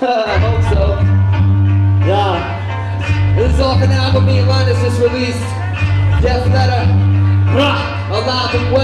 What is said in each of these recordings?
I hope so. Yeah. This is off an album me and Linus just released. Death Letter. Alive and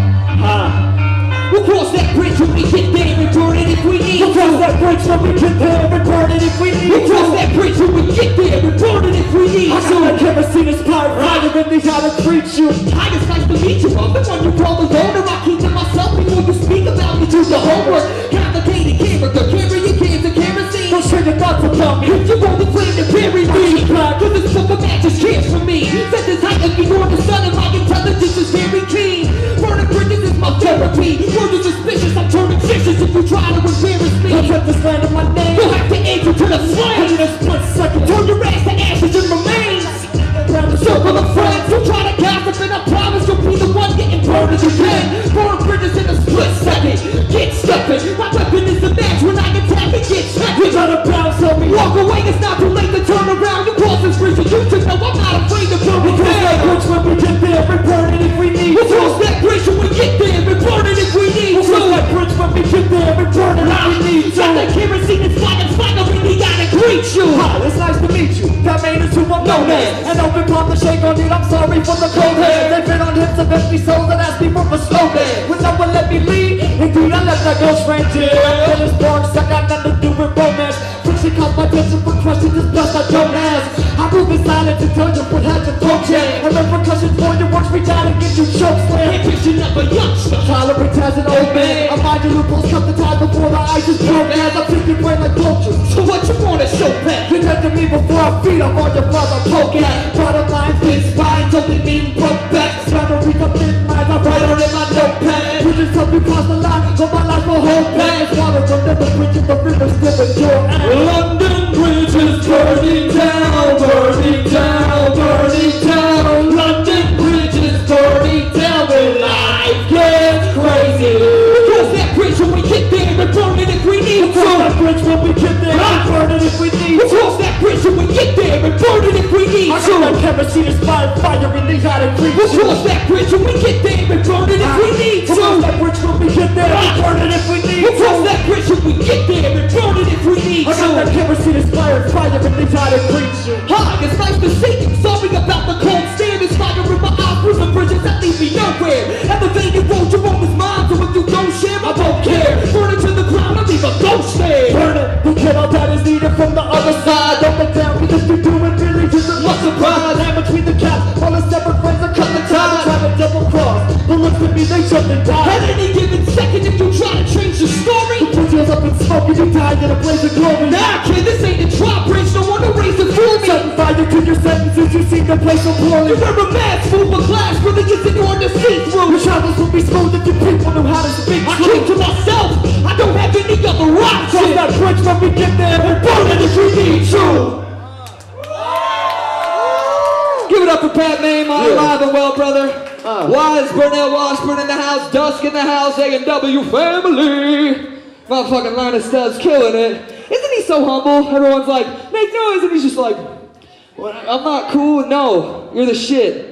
well. We'll cross that bridge when we get there and burn it if we need to. We'll cross that bridge when we get there and burn it if we need to. We'll cross that bridge when we get there and burn it if we need to. I saw a kerosene is fire, fire in me how to treat you. Hi, it's nice to meet you. I'm the one you call the owner. I keep to myself before you speak about me. Do the homework. Complicated character, carrying cans of kerosene. Don't share your thoughts about me. If you only claim to bury me, cause this book of matches cares for me. Set this height of before the sun and my intelligence is very keen. Burning bridges is my therapy. You're suspicious, I'm turning vicious if you try to embarrass me. I'll put this land on my name. You'll have to answer to the flames. In a split second, turn your ass to ashes and remains. Around the circle of friends who try to gossip, and I promise you'll be the one getting burned again. Burn bridges in a split second. Get stuffing. My weapon is the match when I attack and get trapped. You try to bounce on me. Walk away, it's not too late to turn around. You cross this bridge, you should know I'm not afraid to burn it down. That bridge when we get there and burn it if we need to. We'll cross that bridge when we get there and burn it if we need to. We'll cross that bridge when we get there and burn it if we need to. Got that kerosene, it's flying, we gotta greet you. Hi, it's nice to meet you. That Maine is who I'm known as. And open palm to shake on it, I'm sorry for the cold hair. They've been on hips of empty souls and asked me for a slow dance. When no one let me lead, indeed I let that ghost friend do. I'm feeling sparks, I got nothing to do with romance. Friction caught my attention for questions, this best I don't ask. I move in silence to tell you what had your throat jam. And repercussions for your works, reach out and get you choke slam. Ambition of a youngster, tolerance as an old man. I mind your loopholes, cut the time before the ice is broke. As I pick your brain like vultures. So what you wanna show back? You got to me before I feed up on your brother, poke at. Bottom line, thin spines, only mean broke back. Boundaries up in minds, I write on in my notepad. You just help me cross the line, so my life will hold back. Water under the bridge of the river, still with your ass. London Bridge is burning down, burning down, burning down. London Bridge is burning down, when life gets crazy. Cross that bridge when we get there and burn it if we need to. Cross that bridge when we get there and burn it if we need to. Cross that bridge when we get there and burn it if we need to. I saw that kerosene is fire, fire in these out of creatures. We'll cross that bridge when we get there and burn it if we need to. Cross that bridge when we get there and burn it if we need to. We'll cross that bridge when we get there and burn it if we need to. I got that kerosene is fire, fire in these out of creatures. Hi, it's nice to see you. Sorry about the cold stare. There's fire in my eyes, through the bridges that lead me nowhere. Elevated road, your own is mine, so if you don't share, I don't care. Burn it to the ground, I'll leave a ghost there. Burn it, you get all that is needed from the other side. Don't look down, because you do it really isn't much surprise. And between the caps, all the separate friends are cut the ties. Try to double cross, but look at me, they jump and die. At any given second, if you try to change the story, the put yours up in smoke and you die in a blaze of glory. Nah, kid, this ain't a drop bridge, no one to raise it for me. Setting fire to your sentences, you seem to play so poorly. You wear a mask, move a glass, really isn't on the see-through. Your travels will be smooth if you people know how to speak. I keep to myself, I don't have any other option. Cross that bridge when we get there and burn it if we need to. Give it up for Pat Maine, my alive and well brother. Wise Burnell Washburn in the house, Dusk in the house, A&W family. Motherfucking Linus Stubbs killing it. Isn't he so humble? Everyone's like, make noise, and he's just like, well, I'm not cool. No, you're the shit.